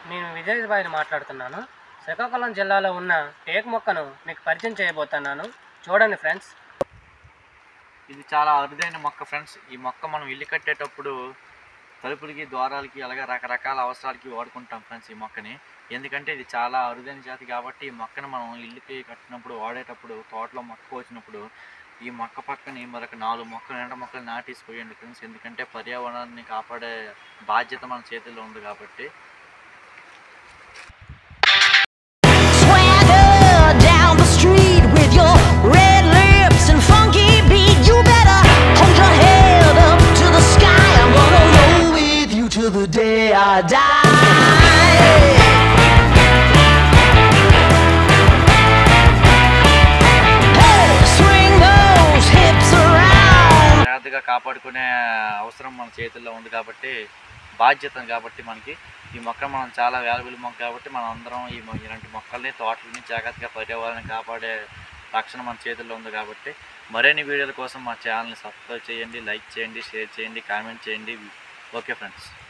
నేను విజయబాయిని మాట్లాడుతున్నాను. శ్రీకాకుళం జిల్లాలో ఉన్న టేకు మొక్కను మీకు పరిచయం చేయబోతున్నాను. చూడండి ఫ్రెండ్స్. ఇది చాలా అరుదైన మొక్క ఫ్రెండ్స్. ఈ మొక్క మనం ఇల్లు కట్టేటప్పుడు తలుపులకి ద్వారాలకి అలాగే రకరకాల అవసరాలకి వాడుకుంటాం ఫ్రెండ్స్ ఈ మొక్కని. ఎందుకంటే ఇది చాలా అరుదైన జాతి కాబట్టి ఈ మొక్కను మనం ఇల్లుకి కట్టినప్పుడు వాడేటప్పుడు తోటలో మొక్క వచ్చినప్పుడు ఈ మొక్క పక్కని మరొక 4 మొక్కలు ఎండ మొక్కలు నాటేసిపోయండి ఫ్రెండ్స్. ఎందుకంటే పర్యావరణాన్ని కాపాడే బాధ్యత మన చేతుల్లో ఉంది కాబట్టి. The day I die. Hey, swing those hips around. జాగ్రత్తగా కాపాడుకునే అవసరం మన చేతుల్లో ఉంది కాబట్టి బాధ్యత కాబట్టి మనకి ఈ మొక్క మనం చాలా వాల్యుబుల్ మొక్క కాబట్టి మనం అందరం ఇలాంటి మొక్కల్ని తోటలని జాగ్రత్తగా పర్యావరణం కాపాడే రక్షణ మన చేతుల్లో ఉంది కాబట్టి మరిన్ని వీడియోల కోసం మా ఛానల్ని సబ్స్క్రైబ్ చేయండి, లైక్ చేయండి, షేర్ చేయండి, కామెంట్ చేయండి. Okay friends.